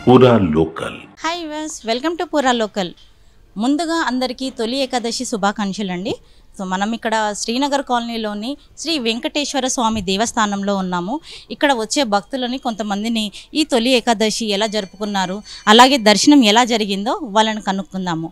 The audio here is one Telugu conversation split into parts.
పూరా local. Hi viewers, welcome to పూరా లోకల్. ముందుగా అందరికీ తొలి ఏకాదశి శుభాకాంక్షలు అండి. సో మనం ఇక్కడ శ్రీనగర్ కాలనీలోని శ్రీ వెంకటేశ్వర స్వామి దేవస్థానంలో ఉన్నాము. ఇక్కడ వచ్చే భక్తులని కొంతమందిని ఈ తొలి ఏకాదశి ఎలా జరుపుకున్నారు, అలాగే దర్శనం ఎలా జరిగిందో వాళ్ళని కనుక్కుందాము.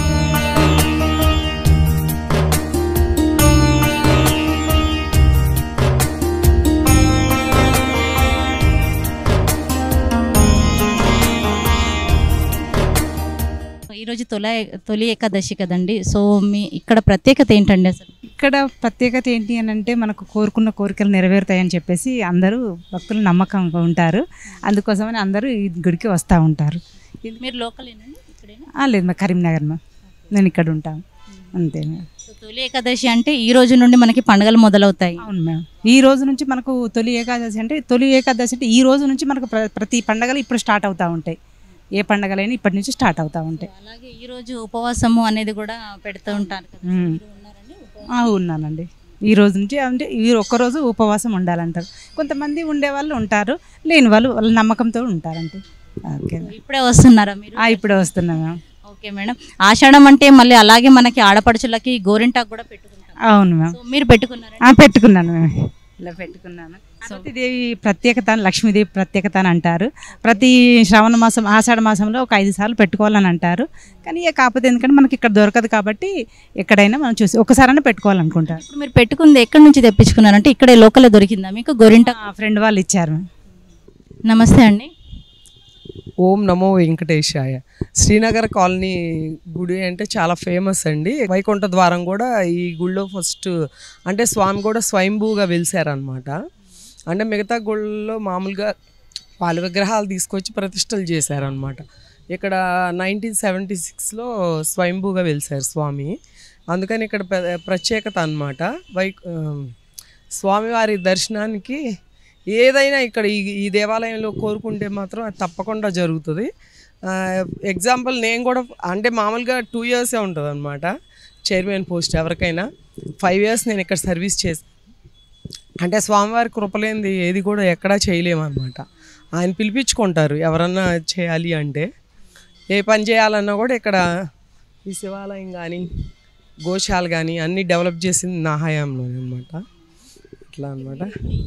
ఈరోజు తొలి ఏకాదశి కదండి. సో మీ ఇక్కడ ప్రత్యేకత ఏంటండి? అసలు ఇక్కడ ప్రత్యేకత ఏంటి అని అంటే మనకు కోరుకున్న కోరికలు నెరవేరుతాయని చెప్పేసి అందరూ భక్తులు నమ్మకంగా ఉంటారు. అందుకోసమని అందరూ ఈ గుడికి వస్తూ ఉంటారు. మీరు లోకలేనండి? ఇక్కడేనా? లేదు, మా కరీంనగర్ నేను ఇక్కడ ఉంటాను అంతే. సో తొలి ఏకాదశి అంటే ఈ రోజు నుండి మనకి పండుగలు మొదలవుతాయి. అవును మ్యామ్, ఈ రోజు నుంచి మనకు తొలి ఏకాదశి అంటే ఈ రోజు నుంచి మనకు ప్రతి పండుగలు ఇప్పుడు స్టార్ట్ అవుతూ ఉంటాయి. ఏ పండుగలైనా ఇప్పటి నుంచి స్టార్ట్ అవుతూ ఉంటాయి. అలాగే ఈరోజు ఉపవాసము అనేది కూడా పెడుతూ ఉంటారు కదా. ఉన్నానండి. ఈ రోజు నుంచి అంటే ఒక్కరోజు ఉపవాసం ఉండాలంటారు. కొంతమంది ఉండేవాళ్ళు ఉంటారు, లేని వాళ్ళు వాళ్ళ నమ్మకంతో ఉంటారంటే. ఓకే, ఇప్పుడే వస్తున్నారా మీరు? ఇప్పుడే వస్తున్నాను. Okay madam. ఆషాఢం అంటే మళ్ళీ అలాగే మనకి ఆడపడుచులకి గోరింటాకు కూడా పెట్టుకుంటారు. అవును మ్యామ్. మీరు పెట్టుకున్నారా? పెట్టుకున్నాను మ్యామ్, ఇలా పెట్టుకున్నాను. సరస్వతీదేవి ప్రత్యేకత, లక్ష్మీదేవి ప్రత్యేకత అని అంటారు. ప్రతి శ్రావణ మాసం, ఆషాఢ మాసంలో ఒక 5 సార్లు పెట్టుకోవాలని అంటారు. కానీ కాకపోతే ఎందుకంటే మనకి ఇక్కడ దొరకదు కాబట్టి ఎక్కడైనా మనం చూసి ఒకసారైనా పెట్టుకోవాలనుకుంటారు. ఇప్పుడు మీరు పెట్టుకుంది ఎక్కడి నుంచి తెప్పించుకున్నారంటే ఇక్కడే లోకల్లో దొరికిందా మీకు గోరింటాకు? ఫ్రెండ్ వాళ్ళు ఇచ్చారు. నమస్తే అండి. ఓం నమో వెంకటేశాయ. శ్రీనగర్ కాలనీ గుడి అంటే చాలా ఫేమస్ అండి. వైకుంఠ ద్వారం కూడా ఈ గుడిలో ఫస్ట్ అంటే స్వామి కూడా స్వయంభూగా వెలిసారనమాట. అంటే మిగతా గుళ్ళలో మామూలుగా పాల విగ్రహాలు తీసుకొచ్చి ప్రతిష్టలు చేశారనమాట. ఇక్కడ 1976లో స్వయంభూగా వెలిసారు స్వామి. అందుకని ఇక్కడ ప్రత్యేకత అనమాట. స్వామివారి దర్శనానికి ఏదైనా ఇక్కడ ఈ దేవాలయంలో కోరుకుంటే మాత్రం అది తప్పకుండా జరుగుతుంది. ఎగ్జాంపుల్ నేను కూడా అంటే మామూలుగా 2 years ఉంటుంది అనమాట చైర్మన్ పోస్ట్. ఎవరికైనా 5 years నేను ఇక్కడ సర్వీస్ చేసి అంటే స్వామివారి కృపలేంది ఏది కూడా ఎక్కడా చేయలేమన్నమాట. ఆయన పిలిపించుకుంటారు ఎవరన్నా చేయాలి అంటే. ఏ పని చేయాలన్నా కూడా ఇక్కడ ఈ శివాలయం కానీ గోశాల కానీ అన్నీ డెవలప్ చేసింది నా హయాంలో అనమాట. ఇట్లా అనమాట.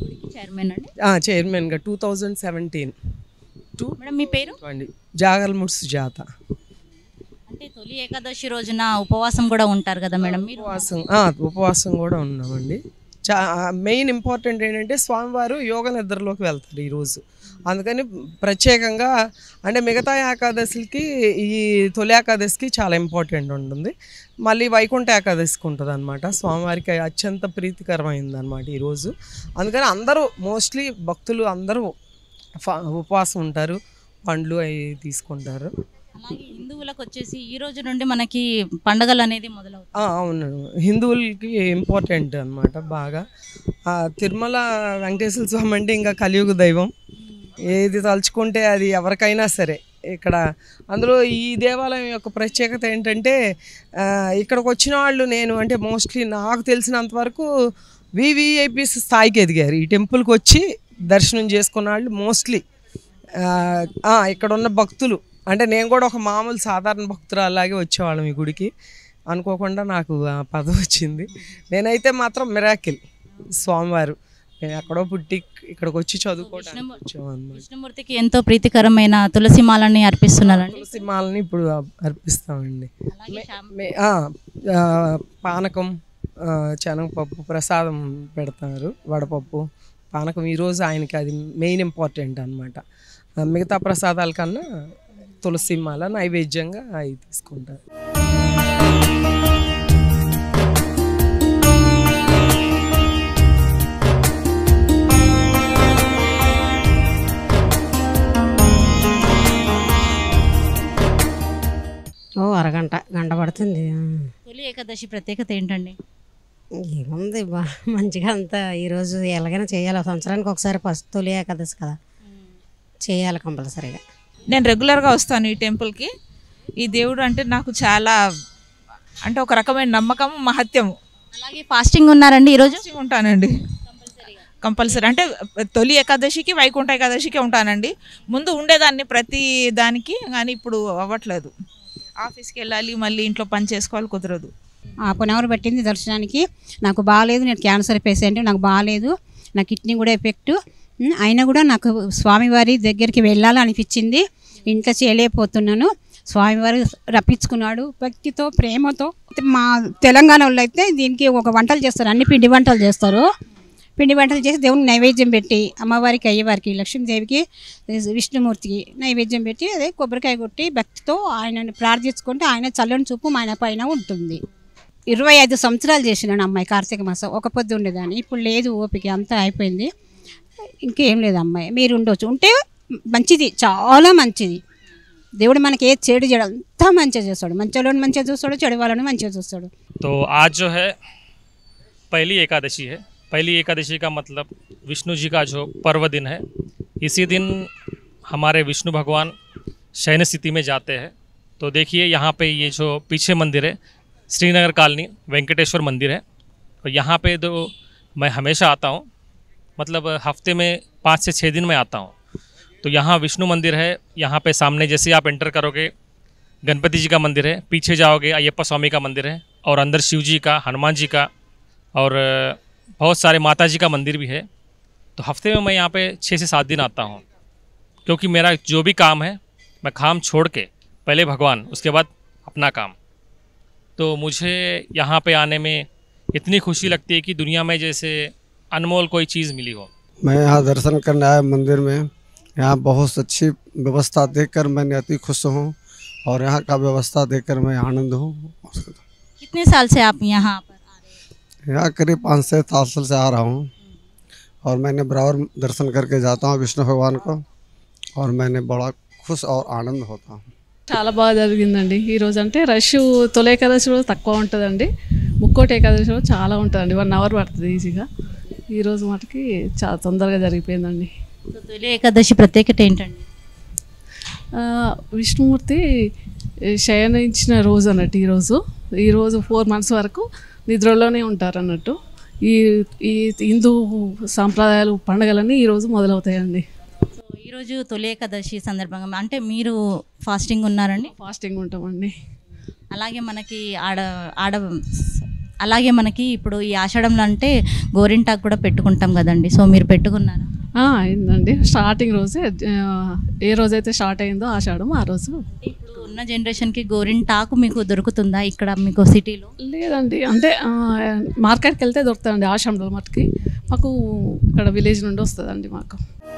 చైర్మన్గా 2017 మీ పేరు? జాగల్ముడ్ సుజాత. అంటే తొలి ఏకాదశి రోజున ఉపవాసం కూడా ఉంటారు కదా మేడం? ఉపవాసం కూడా ఉన్నామండి. మెయిన్ ఇంపార్టెంట్ ఏంటంటే స్వామివారు యోగ నిద్రలోకి వెళ్తారు ఈరోజు. అందుకని ప్రత్యేకంగా అంటే మిగతా ఏకాదశికి ఈ తొలి ఏకాదశికి చాలా ఇంపార్టెంట్ ఉంటుంది. మళ్ళీ వైకుంఠ ఏకాదశికి ఉంటుంది అనమాట. స్వామివారికి అత్యంత ప్రీతికరమైంది అనమాట ఈరోజు. అందుకని అందరూ మోస్ట్లీ భక్తులు అందరూ ఉపవాసం ఉంటారు, పండ్లు అవి తీసుకుంటారు. అలాగే హిందువులకు వచ్చేసి ఈ రోజు నుండి మనకి పండుగలు అనేది మొదలవుతాయి. అవును, హిందువులకి ఇంపార్టెంట్ అనమాట బాగా. తిరుమల వెంకటేశ్వర స్వామి అంటే ఇంకా కలియుగ దైవం. ఏది తలుచుకుంటే అది ఎవరికైనా సరే ఇక్కడ. అందులో ఈ దేవాలయం యొక్క ప్రత్యేకత ఏంటంటే ఇక్కడికి వచ్చిన వాళ్ళు నేను అంటే మోస్ట్లీ నాకు తెలిసినంతవరకు వివిఐపీస్ స్థాయికి ఎదిగారు. ఈ టెంపుల్కి వచ్చి దర్శనం చేసుకున్న వాళ్ళు మోస్ట్లీ ఇక్కడ ఉన్న భక్తులు. అంటే నేను కూడా ఒక మామూలు సాధారణ భక్తులు అలాగే వచ్చేవాళ్ళం ఈ గుడికి. అనుకోకుండా నాకు పదవి వచ్చింది. నేనైతే మాత్రం మిరాకిల్ స్వామివారు. నేను ఎక్కడో పుట్టి ఇక్కడికి వచ్చి చదువుకోవడానికి వచ్చామన్నమాట. కృష్ణమూర్తికి ఎంతో ప్రీతికరమైన తులసి మాలని అర్పిస్తున్నారండి. తులసి మాలని ఇప్పుడు అర్పిస్తామండి. పానకం, శనగపప్పు ప్రసాదం పెడతారు, వడపప్పు, పానకం. ఈరోజు ఆయనకి అది మెయిన్ ఇంపార్టెంట్ అనమాట. మిగతా ప్రసాదాల కన్నా తులసి మాల నైవేద్యంగా అవి తీసుకుంటారు. గంట పడుతుంది. తొలి ఏకాదశి ప్రత్యేకత ఏంటండి? ఏముంది మంచిగా అంతా ఈరోజు ఎలాగైనా చేయాలి. సంవత్సరానికి ఒకసారి ఫస్ట్ తొలి ఏకాదశి కదా, చేయాలి కంపల్సరీగా. నేను రెగ్యులర్గా వస్తాను ఈ టెంపుల్కి. ఈ దేవుడు అంటే నాకు చాలా అంటే ఒక రకమైన నమ్మకం, మహత్యము. అలాగే ఫాస్టింగ్ ఉన్నారండి ఈరోజు? ఉంటానండి కంపల్సరీ. అంటే తొలి ఏకాదశికి వైకుంఠ ఏకాదశికి ఉంటానండి. ముందు ఉండేదాన్ని ప్రతి దానికి, కానీ ఇప్పుడు అవ్వట్లేదు. ఆఫీస్కి వెళ్ళాలి, మళ్ళీ ఇంట్లో పని చేసుకోవాలి, కుదరదు. హాఫ్ అన్ అవర్ పట్టింది దర్శనానికి. నాకు బాగాలేదు, నేను క్యాన్సర్ పేషెంట్, నాకు బాగాలేదు, నా కిడ్నీ కూడా ఎఫెక్ట్. అయినా కూడా నాకు స్వామివారి దగ్గరికి వెళ్ళాలని అనిపించింది. ఇంట్లో చేయలేకపోతున్నాను. స్వామివారు రప్పించుకున్నాడు భక్తితో, ప్రేమతో. మా తెలంగాణ వాళ్ళు అయితే దీనికి ఒక వంటలు చేస్తారు, అన్ని పిండి వంటలు చేస్తారు. పిండి వంటలు చేసి దేవునికి నైవేద్యం పెట్టి, అమ్మవారికి, అయ్యవారికి, లక్ష్మీదేవికి, విష్ణుమూర్తికి నైవేద్యం పెట్టి అదే కొబ్బరికాయ కొట్టి భక్తితో ఆయనని ప్రార్థించుకుంటే ఆయన చల్లని చూపు ఆయన పైన ఉంటుంది. 25 సంవత్సరాలు చేసినాను అమ్మాయి కార్తీక మాసం. ఒక పొద్దు ఉండేదాన్ని, ఇప్పుడు లేదు, ఓపిక అంతా అయిపోయింది. ఇంకేం లేదు అమ్మాయి, మీరు ఉండొచ్చు, ఉంటే మంచిది, చాలా మంచిది. దేవుడు మనకి ఏ చెడు చేయడం అంతా మంచిగా చేస్తాడు. మంచి వాళ్ళని మంచిగా చూస్తాడు, చెడు వాళ్ళని మంచిగా చూస్తాడు. तो आज जो है पहली एकादशी है। पहली एकादशी का मतलब विष्णु जी का जो पर्व दिन है। इसी दिन हमारे विष्णु भगवान शयन स्थिति में जाते हैं। तो देखिए यहाँ पे ये जो पीछे मंदिर है श्रीनगर कॉलोनी वेंकटेश्वर मंदिर है। और यहाँ पे तो मैं हमेशा आता हूँ, मतलब हफ्ते में 5 से 6 दिन में आता हूँ। तो यहाँ विष्णु मंदिर है। यहाँ पे सामने जैसे आप एंटर करोगे गणपति जी का मंदिर है, पीछे जाओगे अयप्पा स्वामी का मंदिर है, और अंदर शिव जी का, हनुमान जी का और बहुत सारे माता जी का मंदिर भी है। तो हफ्ते में मैं यहाँ पे 6 से 7 दिन आता हूँ, क्योंकि मेरा जो भी काम है मैं काम छोड़ के पहले भगवान, उसके बाद अपना काम। तो मुझे यहाँ पे आने में इतनी खुशी लगती है कि दुनिया में जैसे अनमोल कोई चीज़ मिली हो। मैं यहाँ दर्शन करने आया मंदिर में। यहाँ बहुत अच्छी व्यवस्था देखकर मैंने अति खुश हूँ, और यहाँ का व्यवस्था देखकर मैं आनंद हूँ। कितने साल से आप यहाँ पर आ रहे हैं? यहाँ करीब 5 से 7 साल से आ रहा हूँ, और मैंने बराबर दर्शन करके जाता हूँ विष्णु भगवान को, और मैंने बड़ा खुश और आनंद होता हूँ। చాలా బాగా జరిగిందండి. ఈరోజు అంటే రష్ తొలి ఏకాదశి రోజు తక్కువ ఉంటుందండి, ముక్కోటి ఏకాదశి రోజు చాలా ఉంటుందండి, 1 అవర్ పడుతుంది ఈజీగా. ఈరోజు మటుకి చాలా తొందరగా జరిగిపోయిందండి. సో తొలి ఏకాదశి ప్రత్యేకత ఏంటండి? విష్ణుమూర్తి శయనించిన రోజు అన్నట్టు ఈరోజు 4 months వరకు నిద్రలోనే ఉంటారు అన్నట్టు. ఈ హిందూ సాంప్రదాయాలు పండుగలన్నీ ఈరోజు మొదలవుతాయండి. సో ఈరోజు తొలి ఏకాదశి సందర్భంగా అంటే మీరు ఫాస్టింగ్ ఉన్నారండి? ఫాస్టింగ్ ఉంటామండి. అలాగే మనకి ఇప్పుడు ఈ ఆషాఢంలో అంటే గోరింటాకు కూడా పెట్టుకుంటాం కదండి, సో మీరు పెట్టుకున్నారా? అయిందండి. స్టార్టింగ్ రోజే, ఏ రోజైతే స్టార్ట్ అయిందో ఆషాఢం ఆ రోజు. ఇప్పుడు ఉన్న జనరేషన్కి గోరింటాకు మీకు దొరుకుతుందా ఇక్కడ మీకు సిటీలో? లేదండి, అంటే మార్కెట్కి వెళ్తే దొరుకుతుందండి ఆషాఢంలో మటుకి. మాకు ఇక్కడ విలేజ్ నుండి వస్తుందండి మాకు.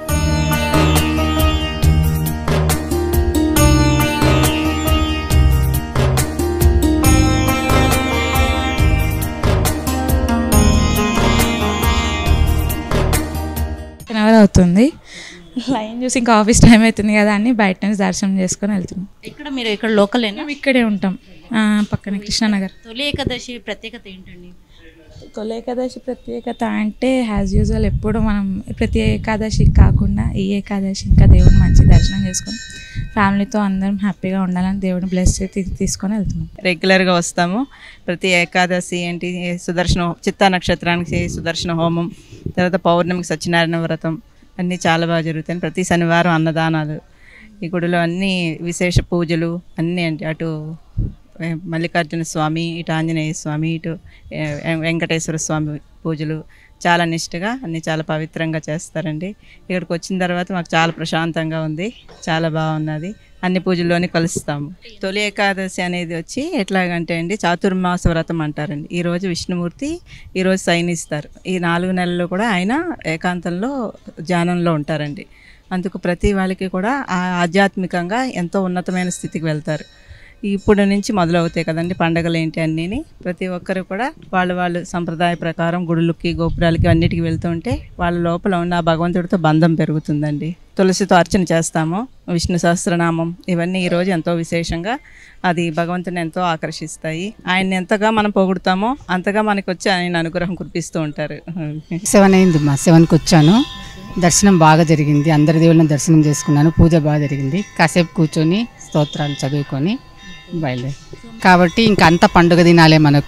అవర్ అవుతుంది. లైన్ చూసి ఇంకా ఆఫీస్ టైం అవుతుంది కదా అని బయట నుంచి దర్శనం చేసుకొని వెళ్తున్నాం. ఇక్కడ లోకలేనా? మేము ఇక్కడే ఉంటాం, పక్కనే కృష్ణానగర్. తొలి ఏకాదశి ప్రత్యేకత ఏంటండి? తొలి ఏకాదశి ప్రత్యేకత అంటే యాజ్ యూజువల్ ఎప్పుడు మనం ప్రతి ఏకాదశికి కాకుండా ఈ ఏకాదశి ఇంకా దేవుని మంచి దర్శనం చేసుకొని ఫ్యామిలీతో అందరం హ్యాపీగా ఉండాలని దేవుని బ్లెస్ తీసుకొని వెళ్తున్నాం. రెగ్యులర్గా వస్తాము. ప్రతి ఏకాదశి ఏంటి సుదర్శన చిత్తా నక్షత్రానికి సుదర్శన హోమం, తర్వాత పౌర్ణమికి సత్యనారాయణ వ్రతం అన్నీ చాలా బాగా జరుగుతాయి. ప్రతి శనివారం అన్నదానాలు, ఈ గుడిలో అన్నీ విశేష పూజలు అన్నీ అంటే అటు మల్లికార్జున స్వామి, ఇటు ఆంజనేయ స్వామి, ఇటు వెంకటేశ్వర స్వామి పూజలు చాలా నిష్ఠగా అన్నీ చాలా పవిత్రంగా చేస్తారండి. ఇక్కడికి వచ్చిన తర్వాత మాకు చాలా ప్రశాంతంగా ఉంది, చాలా బాగున్నది. అన్ని పూజల్లోనే కలుస్తాము. తొలి ఏకాదశి అనేది వచ్చి ఎట్లాగంటే అండి చాతుర్మాస వ్రతం అంటారండి. ఈరోజు విష్ణుమూర్తి ఈరోజు శయనిస్తారు. ఈ 4 నెలలు కూడా ఆయన ఏకాంతంలో ధ్యానంలో ఉంటారండి. అందుకు ప్రతి వాళ్ళకి కూడా ఆధ్యాత్మికంగా ఎంతో ఉన్నతమైన స్థితికి వెళ్తారు. ఇప్పుడు నుంచి మొదలవుతాయి కదండి పండగలు ఏంటి అన్నీ. ప్రతి ఒక్కరు కూడా వాళ్ళు సంప్రదాయ ప్రకారం గుడులకి గోపురాలకి అన్నిటికీ వెళ్తూ ఉంటే వాళ్ళ లోపల ఉన్న భగవంతుడితో బంధం పెరుగుతుందండి. తులసితో అర్చన చేస్తాము, విష్ణు సహస్రనామం, ఇవన్నీ ఈరోజు ఎంతో విశేషంగా అది భగవంతుని ఎంతో ఆకర్షిస్తాయి. ఆయన్ని ఎంతగా మనం పొగుడుతామో అంతగా మనకు వచ్చి ఆయన అనుగ్రహం కురిపిస్తూ ఉంటారు. 7 అయిందమ్మా, 7కి వచ్చాను. దర్శనం బాగా జరిగింది, అందరి దేవుళ్ళని దర్శనం చేసుకున్నాను, పూజ బాగా జరిగింది. కాసేపు కూర్చొని స్తోత్రాలు చదువుకొని బయలుదేరి కాబట్టి ఇంకా అంత పండుగ దినాలే మనకు.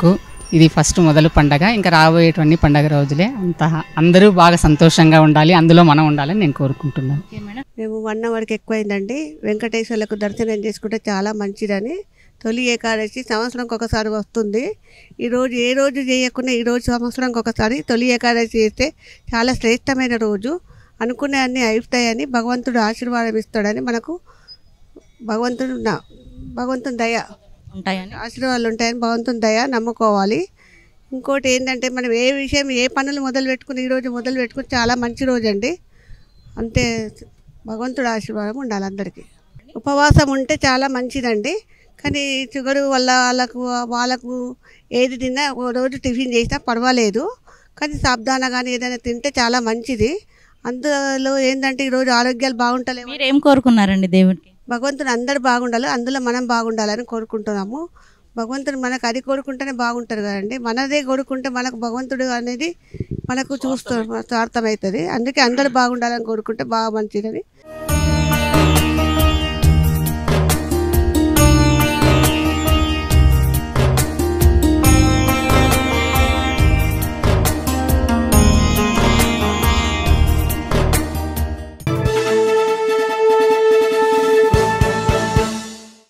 ఇది ఫస్ట్ మొదలు పండగ. ఇంకా రాబోయేటువంటి పండగ రోజులే అంత అందరూ బాగా సంతోషంగా ఉండాలి, అందులో మనం ఉండాలని నేను కోరుకుంటున్నాను. మేము 1 అవర్కి ఎక్కువైందండి. వెంకటేశ్వర్లకు దర్శనం చేసుకుంటే చాలా మంచిదని. తొలి ఏకాదశి సంవత్సరంకి ఒకసారి వస్తుంది. ఈరోజు ఏ రోజు చేయకుండా ఈరోజు సంవత్సరంకి ఒకసారి తొలి ఏకాదశి చేస్తే చాలా శ్రేష్టమైన రోజు. అనుకునే అన్నీ అయితాయని భగవంతుడు ఆశీర్వాదం ఇస్తాడని మనకు భగవంతుని దయ ఉంటాయని ఆశీర్వాదాలు ఉంటాయని భగవంతుని దయ నమ్ముకోవాలి. ఇంకోటి ఏంటంటే మనం ఏ విషయం ఏ పనులు ఈరోజు మొదలు పెట్టుకుని చాలా మంచి రోజు అండి. అంతే భగవంతుడు ఆశీర్వాదం ఉండాలి అందరికీ. ఉపవాసం ఉంటే చాలా మంచిదండి. కానీ షుగర్ వల్ల వాళ్ళకు ఏది తిన్నా ఒక రోజు టిఫిన్ చేసినా పర్వాలేదు. కానీ సాబ్దానా కానీ ఏదైనా తింటే చాలా మంచిది. అందులో ఏంటంటే ఈరోజు ఆరోగ్యాలు బాగుంటలేవు. మీరు ఏం కోరుకున్నారండి దేవుడికి? భగవంతుడు అందరు బాగుండాలి, అందులో మనం బాగుండాలని కోరుకుంటున్నాము. భగవంతుడు మనకు అది కోరుకుంటేనే బాగుంటారు కదండి. మనదే కోరుకుంటే మనకు భగవంతుడు అనేది మనకు అర్థమవుతుంది. అందుకే అందరూ బాగుండాలని కోరుకుంటే బాగా మంచిదని